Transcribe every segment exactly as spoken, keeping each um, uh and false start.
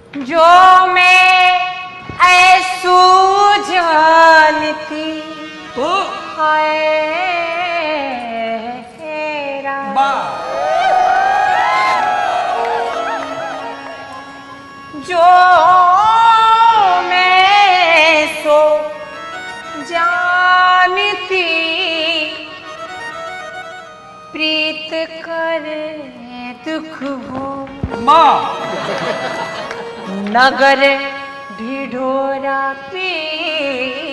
जो मैं ऐसू जानती तो हाय जो मैं सो जानती प्रीत करे दुख हो माँ नगर ढिढोरा पीटती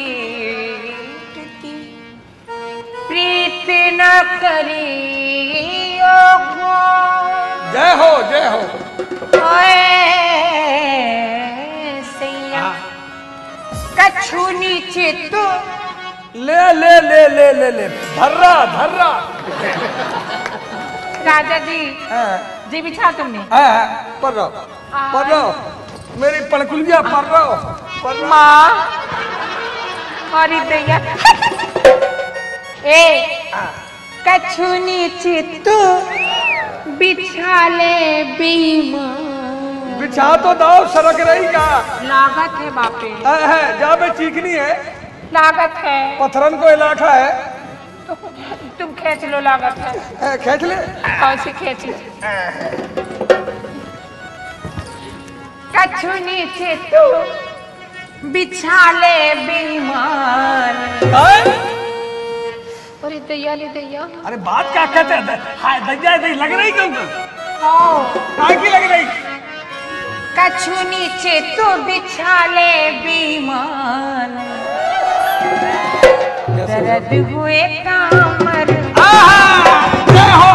प्रीत न करी जय हो जय हो कछु नीचे तो ले ले ले ले ले ले धर्रा धर्रा राजा जी जी बिछा तुमने पढ़ रहा पढ़ रहा मेरी पड़कुलिया पढ़ रहा माँ हरी दैया ए कछु नीचे तो बिछा ले बीमार बिछा तो दो सरक रही का लागत है बापे है जहाँ पे चीखनी है लागत है पत्थरन को इलाका है तो तुम खींच लो लागत है खींच ले कैसे खींची कछु नीचे तू बिछा ले बीमार अरे दैया ले दैया अरे बात क्या कहते हैं हाय दैया दैया लग रही क्यों हाँ की लग रही कछु नीचे तू बिछा ले बीमार दर्द हुए कामर जय हो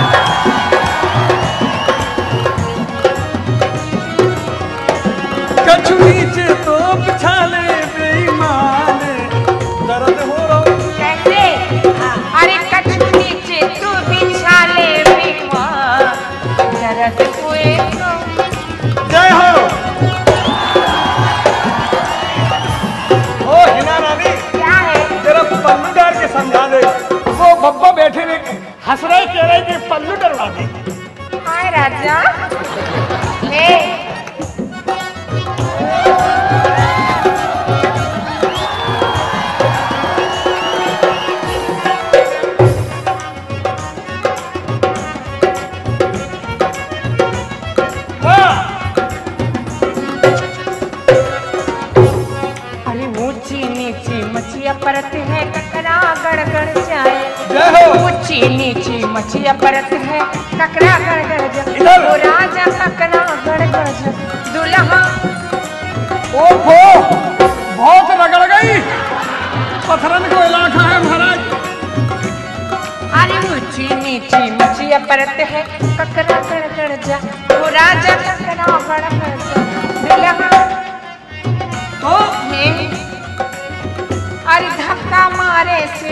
कछु नीचे तो बिछा ले बेईमान दर्द हो रहा कैसे अरे कछु नीचे तू बिछा ले बीमार दर्द हुए जय हो ओ हिना रानी क्या है तेरा पल्लू डाल के समझा दे वो बब्बा बैठे ने हंस रहे कह रहे कि पल्लू डरवा दे हाय राजा ए मछिया परत है ककरा गड़गड़ जाए ऊंची नीची मछिया परत है ककरा गड़गड़ जाए वो राजा ककरा गड़गड़ जाए दुल्हा ओहो बहुत रगड़ गई पत्थरन को इलाका है महाराज अरे ऊंची नीची मछिया परत है ककरा गड़गड़ जाए वो राजा ककरा गड़गड़ जाए दुल्हा तो अरे धक्का मारे से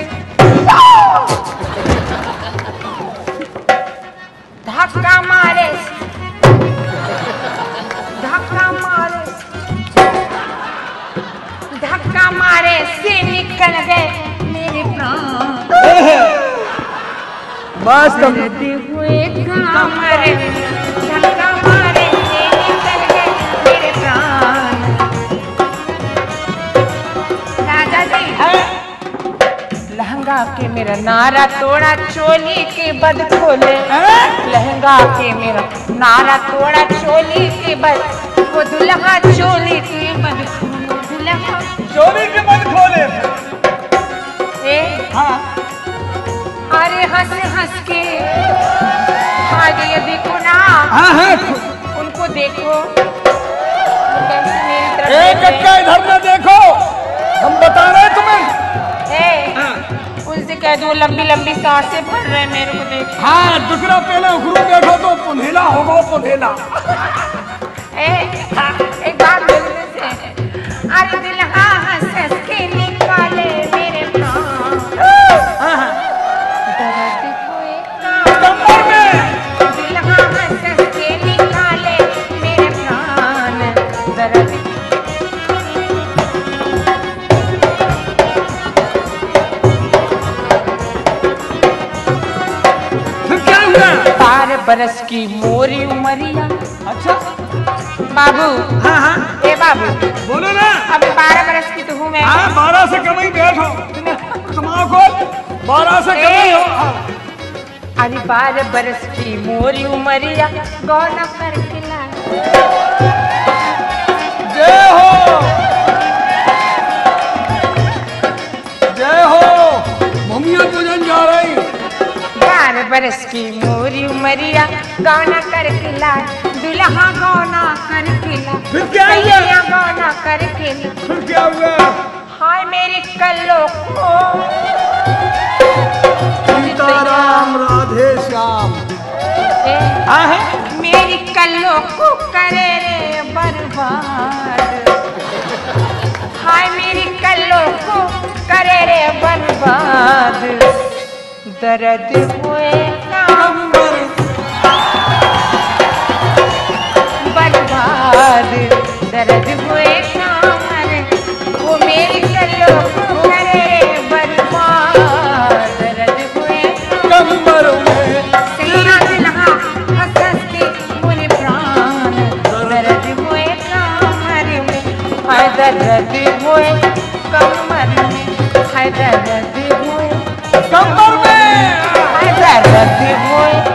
धक्का मारे से धक्का मारे से धक्का मारे से निकल गए मेरे प्राण बस दर्द हुए कामरे धक्का मारे से निकल गए मेरे प्राण लहंगा के मेरा नारा तोड़ा चोली के बद खोले लहंगा के मेरा नारा तोड़ा चोली के बद वो दुल्हा चोली के बद खोले दुल्हा चोली के बद खोले ए हाँ अरे हंस हंस के आगे ये देखो ना हाँ हाँ उनको देखो कैसे मेरी तरफ एक कक्का इधर में देखो हम बता रहे तुम्हें उनसे कह दो लंबी लंबी सांसें भर रहे मेरे को देख हाँ दूसरा पहले उखरू देखो तो पुनहेला होगा पुनहेला ए एक बात बोलने से अरे दिल हाँ हंस हंस के निकाले मेरे प्राण दर्द हुए कमर में दिल हाँ हंस हंस के निकाले मेरे प्राण दर्द बारह बरस की मोरी उमरिया अच्छा बाबू। हाँ हाँ ए बाबू, बोलो ना। अभी बारह बरस की तो हूँ मैं। हाँ बारह से कम ही बैठो तुम्हारा को बारह से कम ही हो। अरे बारह बरस की मोरी उमरिया गौना करके ला। जय हो जय हो मम्मिया पूजन जा रही। बारह बरस की मोरी उमरिया गौना करके ला, दुल्हा गौना करके ला। फिर क्या हुआ? सैया गौना करके ला। फिर क्या हुआ? हाय मेरी कल्लो को सीताराम राधे श्याम। ए, हाँ है मेरी कल्लो को करे रे बर्बाद। हाय मेरी कल्लो को करे रे बर्बाद। दर्द हुए काम बर्बाद, दर्द हुए काम वो मेरी कल्लो को करे रे बर्बाद। दर्द हुए कमर में सैया दुल्हा हंस हंस के बोले प्राण। दर्द हुए कमर में, हाय दर्द हुए कमर में, हाय दर्द हुए कमर में हाय दर्द हुए